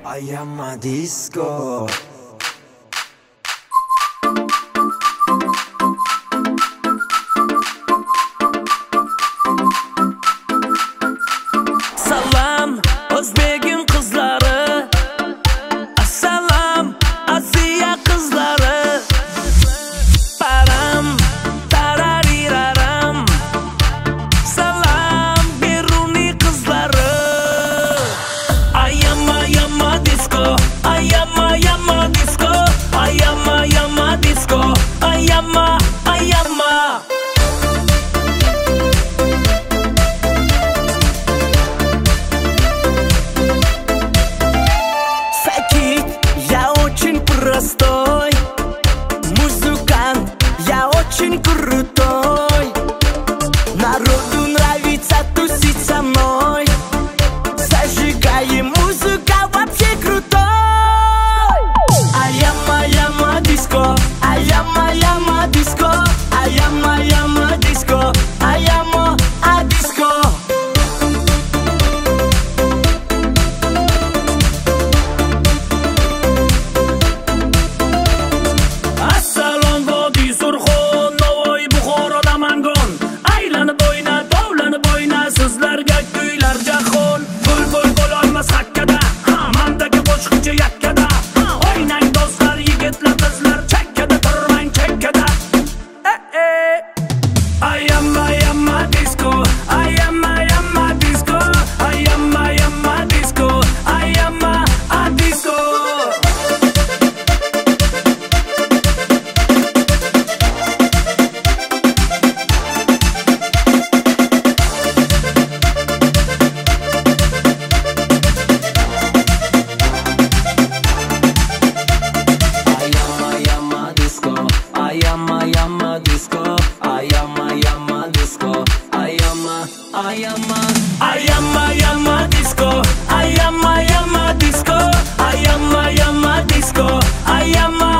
I am a disco. Salam O'zbegim qizlari, assalom Aziya qizlari. Param tarariraram, salam Beruniy qizlari. I am a disco, I am a disco, I am a disco, I am a простой музыкант, я очень крутой. Народу нравится тусить со мной. Зажигаем, музыка вообще крутой. I am a disco, I am a disco, I am a disco, I am a disco. Sizlarga kuylar jahon, bul olmas hakkada, mandagi boshqacha yakkada. O'ynang do'stlar, yigitlar, qizlar, chakkada turmang, chakkada. I am a disco, I am a disco, I am a disco, I am a disco. I am a disco, I am a disco, I am a